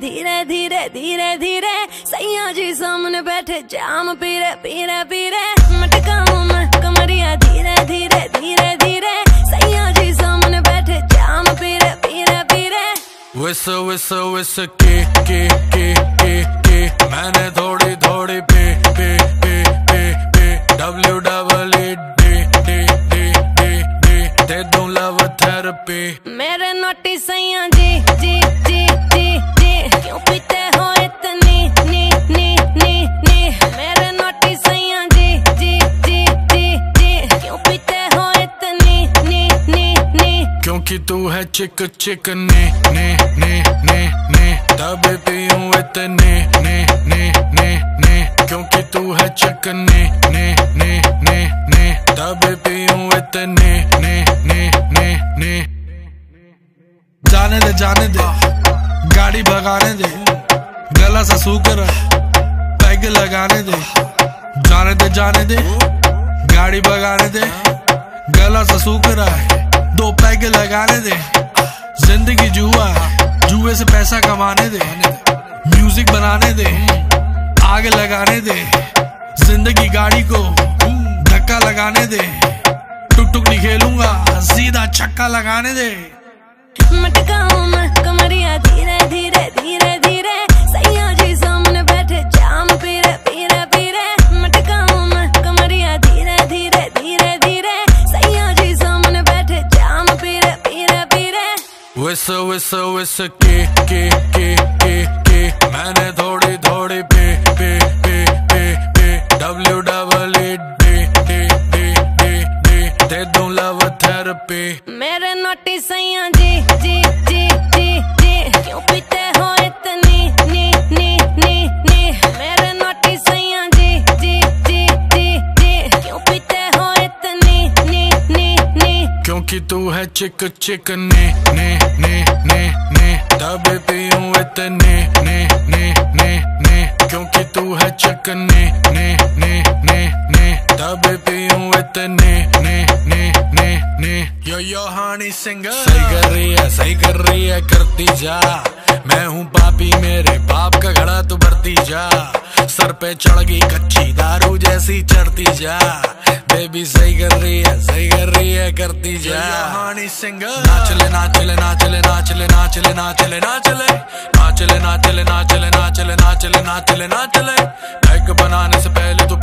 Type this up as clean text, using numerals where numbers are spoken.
धीरे धीरे धीरे धीरे, सैया जी सामने बैठे जाम पीरे पीरे पीरे, मटकाऊं मैं कमरिया धीरे धीरे धीरे धीरे, सैया जी सामने बैठे जाम पीरे पीरे पीरे। विस विस विस के मैंने थोड़ी थोड़ी पे पे पे पे पे दे दूं लव थेरेपी। मेरे नोटी सैया जी जी जी जी जी, क्यों पीते हो इतनी नी नी नी नी, मेरे नोटी सैया जी जी जी जी जी, क्यों पीते हो इतनी नी नी नी, क्योंकि तू है चिक चिक ने ने ने ने ने, तब पीऊं इतने ने ने ने ने, क्योंकि तू है चिक ने ने ने ने ने, तब पीऊं इतने ने ने ने ने। जाने दे गाड़ी भगाने दे, गला सा सूकर पैग लगाने दे। जाने दे गाड़ी भगाने दे, गला सा सूकर दो पैग लगाने दे। जिंदगी जुआ, जुए से पैसा कमाने दे, म्यूजिक बनाने दे, आग लगाने दे। जिंदगी गाड़ी को धक्का लगाने दे, टुक टुक नहीं खेलूंगा, सीधा छक्का लगाने दे। मटकाऊं मैं कमरिया धीरे धीरे धीरे धीरे, सैया जी सामने बैठे जाम पीरे पीरे पीरे, मटकाऊं मैं कमरिया धीरे धीरे धीरे धीरे, सैया जी सामने बैठे जाम पीरे पीरे पीरे। विस विस विस के मैंने थोड़ी थोड़ी पे पे पे पे पे दे दूं लव थेरेपी। मेरे नोटी सैया जी जी जी जी जी, क्यों पीते हो इतनी नी नी नी नी, मेरे नोटी सैया जी जी जी जी जी, क्यों पीते हो इतनी नी नी नी, क्योंकि तू है चिक चिक ने ने ने ने ने, तब पीऊं इतने ने ने ने ने, क्योंकि तू है चिक ने ने ने ने ने, तब पीऊं इतने ने ने ने ने। यो हानी सिंगर सही कर रही है करती जा, मैं हूँ पापी मेरे बाप का घड़ा तू भरती जा, सर पे चढ़ गई कच्ची दारू जैसी चढ़ती जा, बेबी सही कर रही है करती जा। हानी सिंगर नाचले नाचले नाचले नाचले नाचले नाचले नाचले नाचले नाचले नाचले नाचले नाचले नाचले नाचले, बैग बनाने से पहले तो